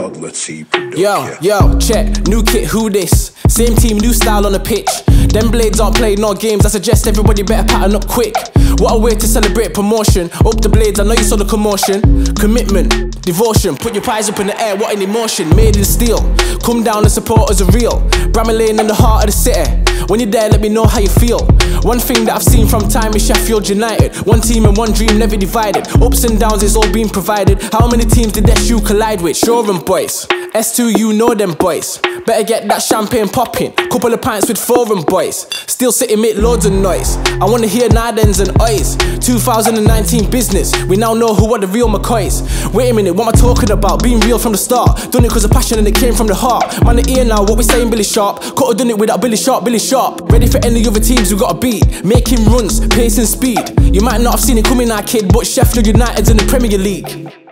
Dog, let's see product. Yo, check, new kit, who this? Same team, new style on the pitch. Them blades aren't playing no games, I suggest everybody better pattern up quick. What a way to celebrate promotion. Up the blades, I know you saw the commotion. Commitment, devotion, put your pies up in the air, what an emotion. Made in steel, come down and support us are real. Bramall Lane in the heart of the city. When you're there, let me know how you feel. One thing that I've seen from time is Sheffield United. One team and one dream, never divided. Ups and downs, it's all been provided. How many teams did that shoe collide with? Showroom boys, S2, you know them boys. Better get that champagne popping. Couple of pints with foreign boys. Steel City make loads of noise. I wanna hear Nardens and Ois. 2019 business. We now know who are the real McCoys. Wait a minute, what am I talking about? Being real from the start. Done it cause of passion and it came from the heart. Man, the ear now, what we saying, Billy Sharp. Could've done it without Billy Sharp, Billy Sharp. Ready for any other teams we gotta beat. Making runs, pace and speed. You might not have seen it coming now, kid, but Sheffield United's in the Premier League.